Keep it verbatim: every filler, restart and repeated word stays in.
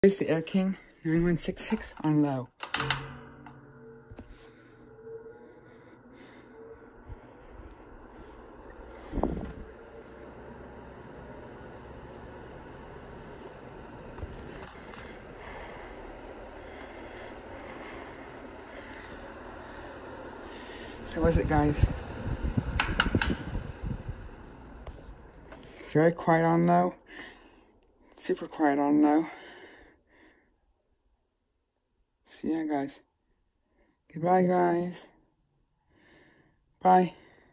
Here's the Air King nine one six six on low. So was it, guys? Very quiet on low. Super quiet on low. So yeah, guys. Goodbye, guys. Bye.